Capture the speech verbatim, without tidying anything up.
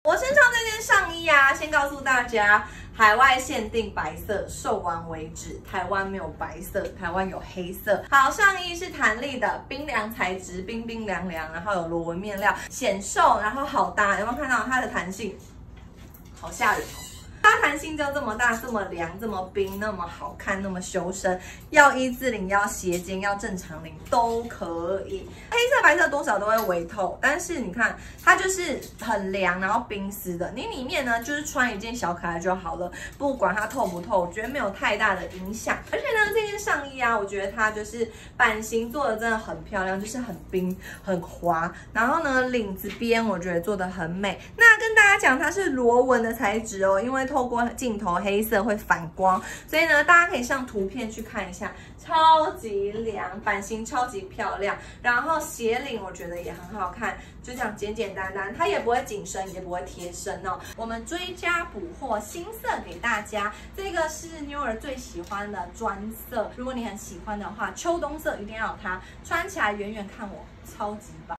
我身上这件上衣啊，先告诉大家，海外限定白色，售完为止。台湾没有白色，台湾有黑色。好，上衣是弹力的，冰凉材质，冰冰凉凉，然后有螺纹面料，显瘦，然后好搭。有没有看到它的弹性？好吓人哦！ 它弹性就这么大，这么凉，这么冰，那么好看，那么修身，要一字领，要斜肩，要正常领都可以。黑色、白色多少都会微透，但是你看它就是很凉，然后冰丝的。你里面呢就是穿一件小可爱就好了，不管它透不透，我觉得没有太大的影响。而且呢，这件上衣啊，我觉得它就是版型做的真的很漂亮，就是很冰、很滑。然后呢，领子边我觉得做的很美。那跟大家讲，它是螺纹的材质哦，因为透过镜头黑色会反光，所以呢，大家可以上图片去看一下，超级凉，版型超级漂亮，然后斜领我觉得也很好看，就这样简简单单，它也不会紧身，也不会贴身哦。我们追加补货新色给大家，这个是妞儿最喜欢的专色，如果你很喜欢的话，秋冬色一定要有它，穿起来远远看我超级棒。